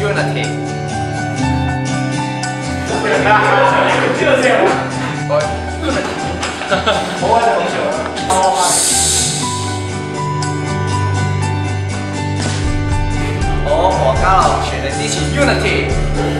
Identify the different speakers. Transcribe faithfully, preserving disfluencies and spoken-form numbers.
Speaker 1: unity。
Speaker 2: 就这样。
Speaker 1: 我 unity。
Speaker 2: 国外的同学。
Speaker 1: 我我刚好学的机器 unity。